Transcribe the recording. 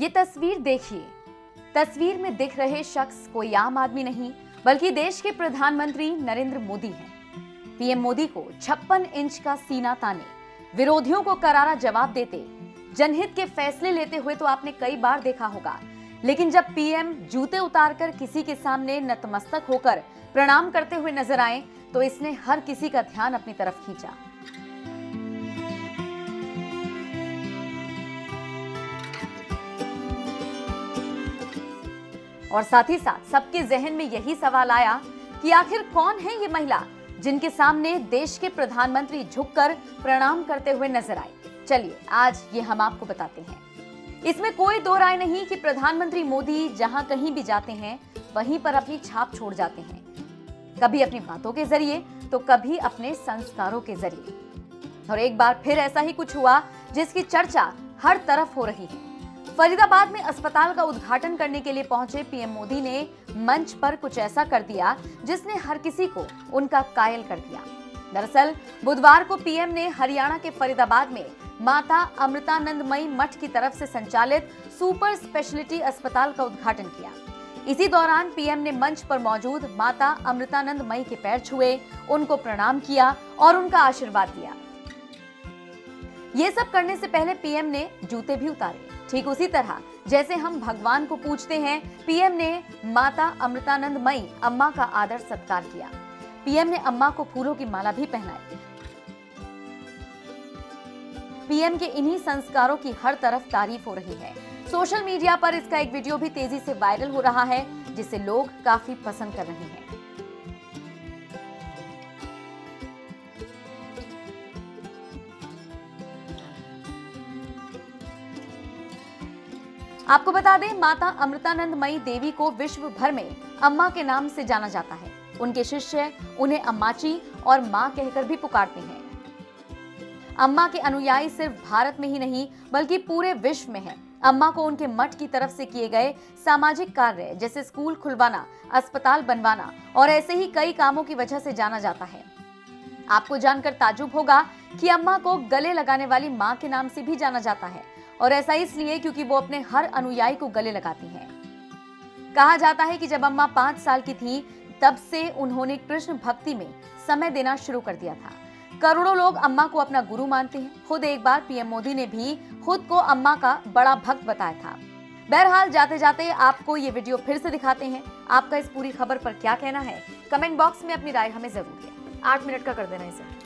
तस्वीर देखिए। तस्वीर में दिख रहे शख्स कोई आम आदमी नहीं बल्कि देश के प्रधानमंत्री नरेंद्र मोदी हैं। पीएम मोदी को 56 इंच का सीना ताने, विरोधियों को करारा जवाब देते, जनहित के फैसले लेते हुए तो आपने कई बार देखा होगा, लेकिन जब पीएम जूते उतारकर किसी के सामने नतमस्तक होकर प्रणाम करते हुए नजर आए तो इसने हर किसी का ध्यान अपनी तरफ खींचा। और साथ ही साथ सबके जहन में यही सवाल आया कि आखिर कौन है ये महिला जिनके सामने देश के प्रधानमंत्री झुककर प्रणाम करते हुए नजर आए। चलिए आज ये हम आपको बताते हैं। इसमें कोई दो राय नहीं कि प्रधानमंत्री मोदी जहां कहीं भी जाते हैं वहीं पर अपनी छाप छोड़ जाते हैं, कभी अपनी बातों के जरिए तो कभी अपने संस्कारों के जरिए। और एक बार फिर ऐसा ही कुछ हुआ जिसकी चर्चा हर तरफ हो रही है। फरीदाबाद में अस्पताल का उद्घाटन करने के लिए पहुंचे पीएम मोदी ने मंच पर कुछ ऐसा कर दिया जिसने हर किसी को उनका कायल कर दिया। दरअसल बुधवार को पीएम ने हरियाणा के फरीदाबाद में माता अमृतानंदमयी मठ की तरफ से संचालित सुपर स्पेशलिटी अस्पताल का उद्घाटन किया। इसी दौरान पीएम ने मंच पर मौजूद माता अमृतानंदमयी के पैर छुए, उनको प्रणाम किया और उनका आशीर्वाद लिया। ये सब करने से पहले पीएम ने जूते भी उतारे। ठीक उसी तरह जैसे हम भगवान को पूजते हैं, पीएम ने माता अमृतानंदमयी अम्मा का आदर सत्कार किया। पीएम ने अम्मा को फूलों की माला भी पहनाई। पीएम के इन्हीं संस्कारों की हर तरफ तारीफ हो रही है। सोशल मीडिया पर इसका एक वीडियो भी तेजी से वायरल हो रहा है जिसे लोग काफी पसंद कर रहे हैं। आपको बता दें, माता अमृतानंदमयी देवी को विश्व भर में अम्मा के नाम से जाना जाता है। उनके शिष्य उन्हें अम्माची और मां कहकर भी पुकारते हैं। अम्मा के अनुयायी सिर्फ भारत में ही नहीं बल्कि पूरे विश्व में हैं। अम्मा को उनके मठ की तरफ से किए गए सामाजिक कार्य जैसे स्कूल खुलवाना, अस्पताल बनवाना और ऐसे ही कई कामों की वजह से जाना जाता है। आपको जानकर ताज्जुब होगा कि अम्मा को गले लगाने वाली मां के नाम से भी जाना जाता है, और ऐसा इसलिए क्योंकि वो अपने हर अनुयायी को गले लगाती हैं। कहा जाता है कि जब अम्मा 5 साल की थी तब से उन्होंने कृष्ण भक्ति में समय देना शुरू कर दिया था। करोड़ों लोग अम्मा को अपना गुरु मानते हैं। खुद एक बार पीएम मोदी ने भी खुद को अम्मा का बड़ा भक्त बताया था। बहरहाल जाते जाते आपको ये वीडियो फिर से दिखाते हैं। आपका इस पूरी खबर पर क्या कहना है, कमेंट बॉक्स में अपनी राय हमें जरूर दें। 8 मिनट का कर देना इसे।